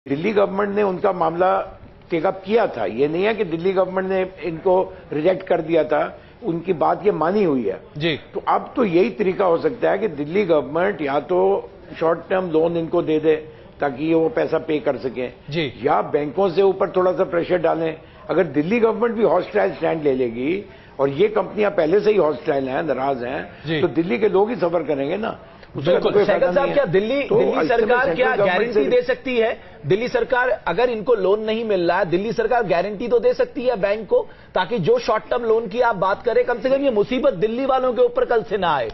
Delhi government ने उनका मामला टेकअप किया था। ये नहीं है कि दिल्ली गवर्नमेंट ने इनको रिजेक्ट कर दिया था, उनकी बात ये मानी हुई है जी। तो अब तो यही तरीका हो सकता है कि दिल्ली गवर्नमेंट या तो शॉर्ट टर्म लोन इनको दे दे ताकि ये वो पैसा पे कर सकें जी, या बैंकों से ऊपर थोड़ा सा प्रेशर डालें। अगर दिल्ली गवर्नमेंट भी हॉस्टाइल स्टैंड ले लेगी और ये कंपनियां पहले से ही हॉस्टाइल हैं, नाराज हैं, तो दिल्ली के लोग ही सफर करेंगे ना। बिल्कुल। सहगल साहब, क्या दिल्ली सरकार क्या गारंटी दे सकती है? दिल्ली सरकार अगर इनको लोन नहीं मिल रहा है, दिल्ली सरकार गारंटी तो दे सकती है बैंक को, ताकि जो शॉर्ट टर्म लोन की आप बात करें, कम से कम ये मुसीबत दिल्ली वालों के ऊपर कल से ना आए।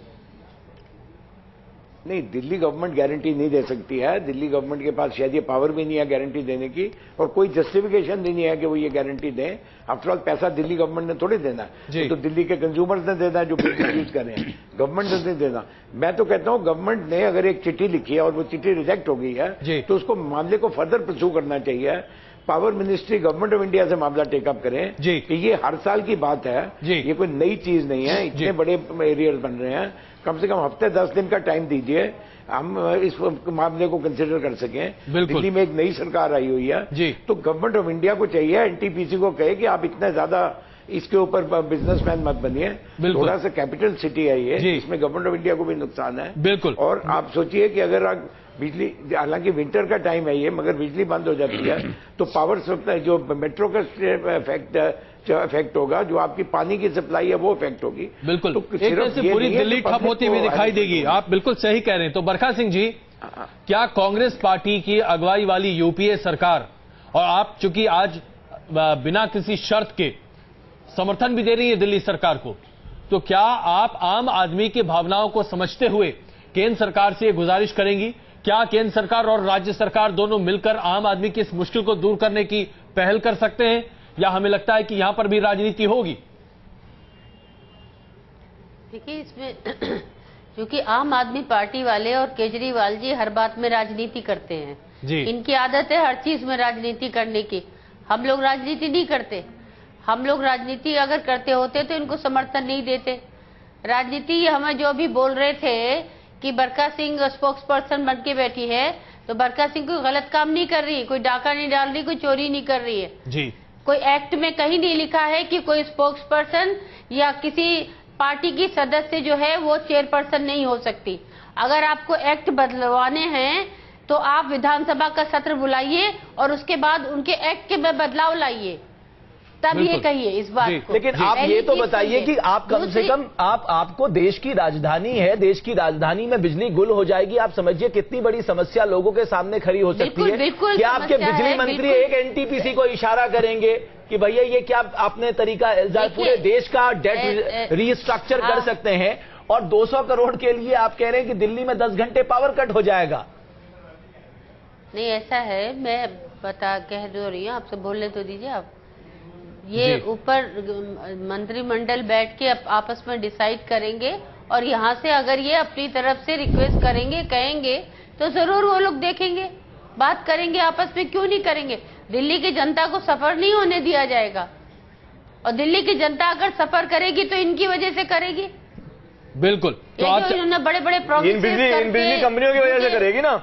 नहीं, दिल्ली गवर्नमेंट गारंटी नहीं दे सकती है। दिल्ली गवर्नमेंट के पास शायद ये पावर भी नहीं है गारंटी देने की, और कोई जस्टिफिकेशन भी नहीं है कि वो ये गारंटी दें। आफ्टर ऑल पैसा दिल्ली गवर्नमेंट ने थोड़ी देना है, तो दिल्ली के कंज्यूमर्स ने देना है जो यूज कर रहे हैं, गवर्नमेंट ने नहीं देना। मैं तो कहता हूं गवर्नमेंट ने अगर एक चिट्ठी लिखी है और वो चिट्ठी रिजेक्ट हो गई है तो उसको मामले को फर्दर परस्यू करना चाहिए। Power ministry government of India से मामला टेकअप करें कि ये हर साल की बात है, ये कोई नई चीज नहीं है। इतने बड़े एरियर्स बन रहे हैं, कम से कम हफ्ते 10 दिन का टाइम दीजिए, हम इस मामले को कंसिडर कर सकें। दिल्ली में एक नई सरकार आई हुई है, तो गवर्नमेंट ऑफ इंडिया को चाहिए एनटीपीसी को कहे कि आप इतना ज्यादा इसके ऊपर बिजनेसमैन मत बनिए, थोड़ा सा कैपिटल सिटी है ये, इसमें गवर्नमेंट ऑफ इंडिया को भी नुकसान है। बिल्कुल। और आप सोचिए कि अगर आप बिजली, हालांकि विंटर का टाइम है ये, मगर बिजली बंद हो जाती है तो पावर सप्लाई, जो मेट्रो का इफेक्ट होगा, जो आपकी पानी की सप्लाई है वो इफेक्ट होगी। बिल्कुल। तो एक तरह से पूरी दिल्ली ठप होती हुई दिखाई देगी। आप बिल्कुल सही कह रहे हैं। तो बरखा सिंह जी, क्या कांग्रेस पार्टी की अगुवाई वाली यूपीए सरकार, और आप चूंकि आज बिना किसी शर्त के समर्थन भी दे रही है दिल्ली सरकार को, तो क्या आप आम आदमी की भावनाओं को समझते हुए केंद्र सरकार से गुजारिश करेंगी? क्या केंद्र सरकार और राज्य सरकार दोनों मिलकर आम आदमी की इस मुश्किल को दूर करने की पहल कर सकते हैं, या हमें लगता है कि यहां पर भी राजनीति होगी? देखिए, इसमें क्योंकि आम आदमी पार्टी वाले और केजरीवाल जी हर बात में राजनीति करते हैं जी। इनकी आदत है हर चीज में राजनीति करने की। हम लोग राजनीति नहीं करते। हम लोग राजनीति अगर करते होते तो इनको समर्थन नहीं देते। राजनीति हमें जो भी बोल रहे थे कि बरखा सिंह स्पोक्स पर्सन बन के बैठी है, तो बरखा सिंह कोई गलत काम नहीं कर रही, कोई डाका नहीं डाल रही, कोई चोरी नहीं कर रही है जी। कोई एक्ट में कहीं नहीं लिखा है कि कोई स्पोक्स पर्सन या किसी पार्टी की सदस्य जो है वो चेयरपर्सन नहीं हो सकती। अगर आपको एक्ट बदलवाने हैं तो आप विधानसभा का सत्र बुलाइए और उसके बाद उनके एक्ट के बदलाव लाइए, तब ये कहिए इस बात को। लेकिन आप ये तो बताइए कि आप कम से कम आपको देश की राजधानी है, देश की राजधानी में बिजली गुल हो जाएगी, आप समझिए कितनी बड़ी समस्या लोगों के सामने खड़ी हो सकती है। क्या आपके बिजली मंत्री एक एनटीपीसी को इशारा करेंगे कि भैया ये क्या आपने तरीका पूरे देश का डेट रीस्ट्रक्चर कर सकते हैं, और 200 करोड़ के लिए आप कह रहे हैं कि दिल्ली में 10 घंटे पावर कट हो जाएगा? नहीं, ऐसा है, मैं कह रही हूँ आपसे, बोलने तो दीजिए आप। ये ऊपर मंत्रिमंडल बैठ के आपस में डिसाइड करेंगे, और यहाँ से अगर ये अपनी तरफ से रिक्वेस्ट करेंगे, कहेंगे, तो जरूर वो लोग देखेंगे, बात करेंगे आपस में। क्यों नहीं करेंगे? दिल्ली की जनता को सफर नहीं होने दिया जाएगा, और दिल्ली की जनता अगर सफर करेगी तो इनकी वजह से करेगी। बिल्कुल। तो आप इन्होंने बड़े बड़े इन बिजली कंपनियों की वजह से करेगी ना,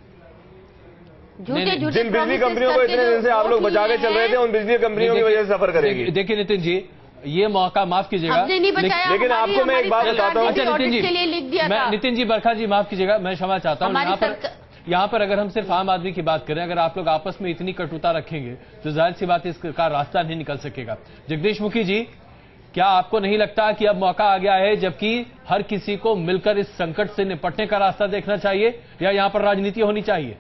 झूठे जिन बिजली कंपनियों को इतने दिन से आप लोग बचा के चल रहे थे, उन बिजली कंपनियों की वजह से सफर करेगी। देखिए नितिन जी, ये मौका माफ कीजिएगा, लेकिन आपको मैं एक बात बताता हूँ। अच्छा नितिन जी, बरखा जी माफ कीजिएगा, मैं क्षमा चाहता हूँ। यहाँ पर अगर हम सिर्फ आम आदमी की बात करें, अगर आप लोग आपस में इतनी कटुता रखेंगे तो जाहिर सी बात इसका रास्ता नहीं निकल सकेगा। जगदीश मुखी जी, क्या आपको नहीं लगता कि अब मौका आ गया है जबकि हर किसी को मिलकर इस संकट से निपटने का रास्ता देखना चाहिए, या यहाँ पर राजनीति होनी चाहिए?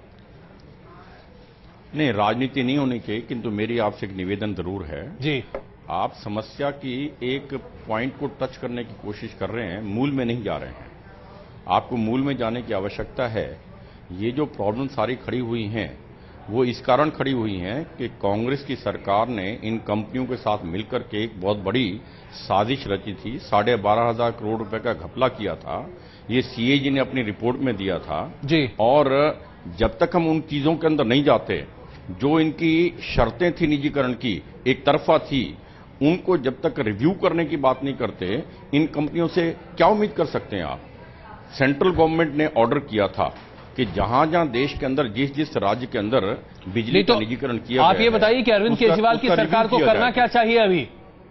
नहीं, राजनीति नहीं होनी चाहिए, किंतु मेरी आपसे एक निवेदन जरूर है जी। आप समस्या की एक पॉइंट को टच करने की कोशिश कर रहे हैं, मूल में नहीं जा रहे हैं। आपको मूल में जाने की आवश्यकता है। ये जो प्रॉब्लम सारी खड़ी हुई हैं, वो इस कारण खड़ी हुई हैं कि कांग्रेस की सरकार ने इन कंपनियों के साथ मिलकर के एक बहुत बड़ी साजिश रची थी। 12,500 करोड़ रुपए का घपला किया था। ये सीएजी ने अपनी रिपोर्ट में दिया था जी। और जब तक हम उन चीजों के अंदर नहीं जाते, जो इनकी शर्तें थी निजीकरण की, एक तरफा थी, उनको जब तक रिव्यू करने की बात नहीं करते, इन कंपनियों से क्या उम्मीद कर सकते हैं आप? सेंट्रल गवर्नमेंट ने ऑर्डर किया था कि जहां जहां देश के अंदर जिस जिस राज्य के अंदर बिजली का निजीकरण किया आप ये बताइए कि अरविंद केजरीवाल की सरकार को करना क्या चाहिए अभी?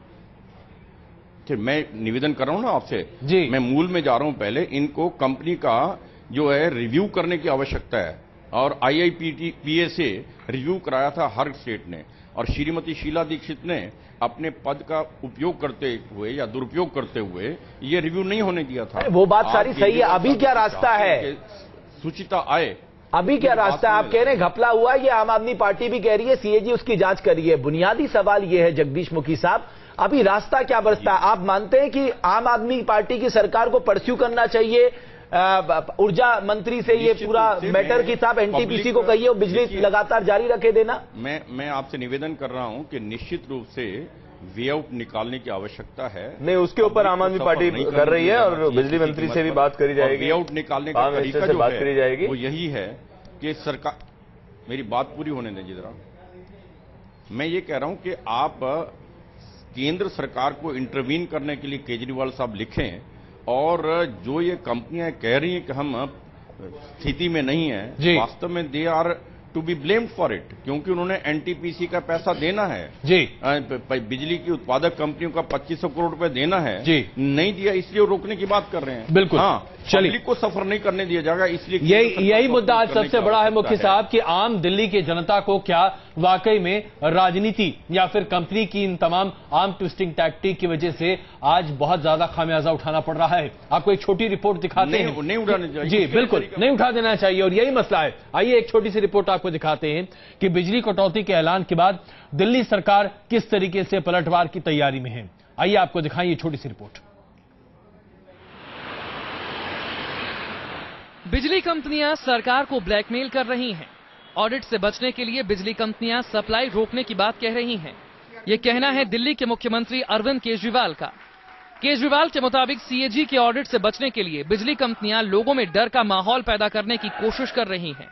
मैं निवेदन कर रहा हूं ना आपसे जी, मैं मूल में जा रहा हूं। पहले इनको कंपनी का जो है रिव्यू करने की आवश्यकता है, और IIPA से रिव्यू कराया था हर स्टेट ने, और श्रीमती शीला दीक्षित ने अपने पद का उपयोग करते हुए या दुरुपयोग करते हुए ये रिव्यू नहीं होने दिया था। वो बात सारी सही है। अभी क्या रास्ता है? सूचिता आए, अभी क्या रास्ता है? आप कह रहे हैं घपला हुआ, ये आम आदमी पार्टी भी कह रही है, CAG उसकी जांच कर रही है। बुनियादी सवाल ये है जगदीश मुखी साहब, अभी रास्ता क्या बरसता है? आप मानते हैं कि आम आदमी पार्टी की सरकार को परस्यू करना चाहिए ऊर्जा मंत्री से ये पूरा मैटर की साहब NTPC को कहिए और बिजली लगातार जारी रखे देना? मैं आपसे निवेदन कर रहा हूं कि निश्चित रूप से वे आउट निकालने की आवश्यकता है। नहीं, उसके ऊपर आम आदमी पार्टी कर रही है और बिजली मंत्री से भी बात करी जाएगी। वे आउट निकालने का तरीका जो है वो यही है कि सरकार, मेरी बात पूरी होने दें जरा। मैं ये कह रहा हूं कि आप केंद्र सरकार को इंटरवीन करने के लिए केजरीवाल साहब लिखें, और जो ये कंपनियां कह रही हैं कि हम स्थिति में नहीं है, वास्तव में they are to be blamed for it, क्योंकि उन्होंने NTPC का पैसा देना है जी, बिजली की उत्पादक कंपनियों का 2500 करोड़ रुपए देना है जी, नहीं दिया, इसलिए वो रोकने की बात कर रहे हैं। बिल्कुल, हाँ, पब्लिक को सफर नहीं करने दिया जाएगा, इसलिए यही मुद्दा आज सबसे बड़ा है मुख्य साहब, कि आम दिल्ली की जनता को क्या वाकई में राजनीति या फिर कंपनी की इन तमाम आर्म ट्विस्टिंग टैक्टिक की वजह से आज बहुत ज्यादा खामियाजा उठाना पड़ रहा है। आपको एक छोटी रिपोर्ट दिखाते हैं। नहीं उठाने चाहिए जी, बिल्कुल नहीं उठा देना चाहिए, और यही मसला है। आइए एक छोटी सी रिपोर्ट आपको दिखाते हैं कि बिजली कटौती के ऐलान के बाद दिल्ली सरकार किस तरीके से पलटवार की तैयारी में है। आइए आपको दिखाइए छोटी सी रिपोर्ट। बिजली कंपनियां सरकार को ब्लैकमेल कर रही हैं। ऑडिट से बचने के लिए बिजली कंपनियां सप्लाई रोकने की बात कह रही हैं। ये कहना है दिल्ली के मुख्यमंत्री अरविंद केजरीवाल का। केजरीवाल के मुताबिक CAG के ऑडिट से बचने के लिए बिजली कंपनियां लोगों में डर का माहौल पैदा करने की कोशिश कर रही हैं।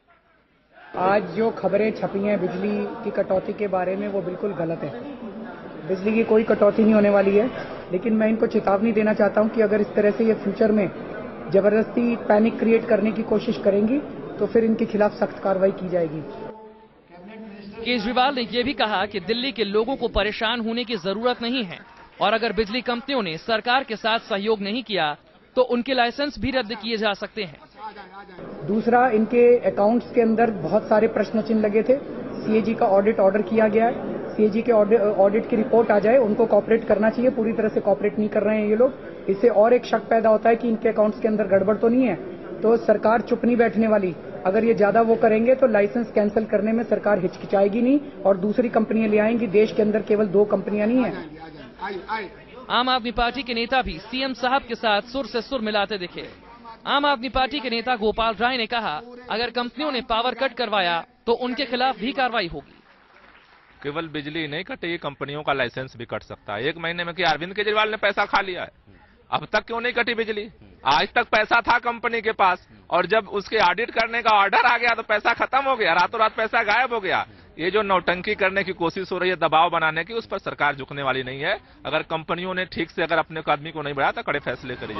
आज जो खबरें छपी हैं बिजली की कटौती के बारे में, वो बिल्कुल गलत है। बिजली की कोई कटौती नहीं होने वाली है, लेकिन मैं इनको चेतावनी देना चाहता हूं कि अगर इस तरह से ये फ्यूचर में जबरदस्ती पैनिक क्रिएट करने की कोशिश करेंगी तो फिर इनके खिलाफ सख्त कार्रवाई की जाएगी। केजरीवाल ने यह भी कहा कि दिल्ली के लोगों को परेशान होने की जरूरत नहीं है, और अगर बिजली कंपनियों ने सरकार के साथ सहयोग नहीं किया तो उनके लाइसेंस भी रद्द किए जा सकते हैं। दूसरा, इनके अकाउंट्स के अंदर बहुत सारे प्रश्न चिन्ह लगे थे। CAG का ऑडिट ऑर्डर किया गया है, CAG के ऑडिट की रिपोर्ट आ जाए, उनको कॉपरेट करना चाहिए। पूरी तरह से कॉपरेट नहीं कर रहे हैं ये लोग। इससे और एक शक पैदा होता है कि इनके अकाउंट्स के अंदर गड़बड़ तो नहीं है, तो सरकार चुप नहीं बैठने वाली। अगर ये ज्यादा वो करेंगे तो लाइसेंस कैंसिल करने में सरकार हिचकिचाएगी नहीं और दूसरी कंपनियां ले आएंगी। देश के अंदर केवल 2 कंपनियां नहीं है। आम आदमी पार्टी के नेता भी CM साहब के साथ सुर से सुर मिलाते दिखे। आम आदमी पार्टी के नेता गोपाल राय ने कहा, अगर कंपनियों ने पावर कट करवाया तो उनके खिलाफ भी कार्रवाई होगी। केवल बिजली नहीं कटेगी, कंपनियों का लाइसेंस भी कट सकता है। 1 महीने में क्या अरविंद केजरीवाल ने पैसा खा लिया है? अब तक क्यों नहीं कटी बिजली? आज तक पैसा था कंपनी के पास, और जब उसके ऑडिट करने का ऑर्डर आ गया तो पैसा खत्म हो गया, रातों रात पैसा गायब हो गया। ये जो नौटंकी करने की कोशिश हो रही है, दबाव बनाने की, उस पर सरकार झुकने वाली नहीं है। अगर कंपनियों ने ठीक से अगर अपने कदमी को नहीं बढ़ाया तो कड़े फैसले करे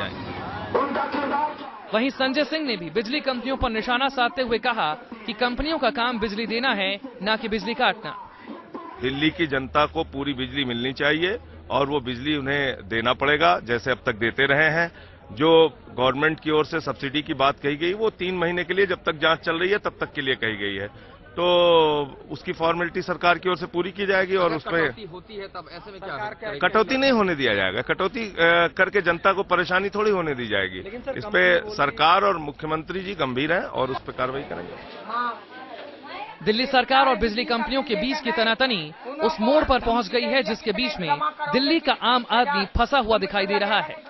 जाएंगे। वहीं संजय सिंह ने भी बिजली कंपनियों पर निशाना साधते हुए कहा कि कंपनियों का काम बिजली देना है, न कि बिजली काटना। दिल्ली की जनता को पूरी बिजली मिलनी चाहिए और वो बिजली उन्हें देना पड़ेगा, जैसे अब तक देते रहे हैं। जो गवर्नमेंट की ओर से सब्सिडी की बात कही गई, वो 3 महीने के लिए, जब तक जांच चल रही है तब तक के लिए कही गई है, तो उसकी फॉर्मेलिटी सरकार की ओर से पूरी की जाएगी। और उसमें होती है तब ऐसे में क्या कटौती नहीं होने दिया जाएगा। कटौती करके जनता को परेशानी थोड़ी होने दी जाएगी। इस पे सरकार और मुख्यमंत्री जी गंभीर हैं और उस पर कार्रवाई करेंगे। दिल्ली सरकार और बिजली कंपनियों के बीच की तनातनी उस मोड़ पर पहुंच गई है जिसके बीच में दिल्ली का आम आदमी फंसा हुआ दिखाई दे रहा है।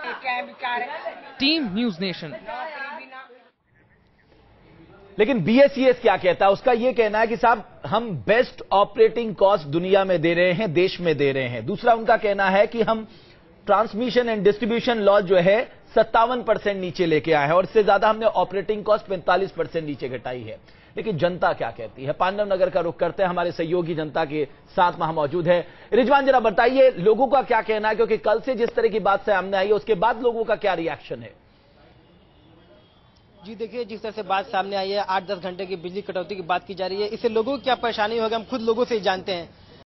Team news nation. लेकिन BSES क्या कहता है? उसका यह कहना है कि साहब हम बेस्ट ऑपरेटिंग कॉस्ट दुनिया में दे रहे हैं, देश में दे रहे हैं। दूसरा उनका कहना है कि हम ट्रांसमिशन एंड डिस्ट्रीब्यूशन लॉस जो है 57% नीचे लेके आए हैं और इससे ज्यादा हमने ऑपरेटिंग कॉस्ट 45% नीचे घटाई है। लेकिन जनता क्या कहती है? पांडव नगर का रुख करते हैं, हमारे सहयोगी जनता के साथ वहां मौजूद है। रिजवान, जरा बताइए लोगों का क्या कहना है, क्योंकि कल से जिस तरह की बात सामने आई है उसके बाद लोगों का क्या रिएक्शन है? जी देखिए, जिस तरह से बात सामने आई है, 8-10 घंटे की बिजली कटौती की बात की जा रही है, इससे लोगों को क्या परेशानी होगी हम खुद लोगों से ही जानते हैं।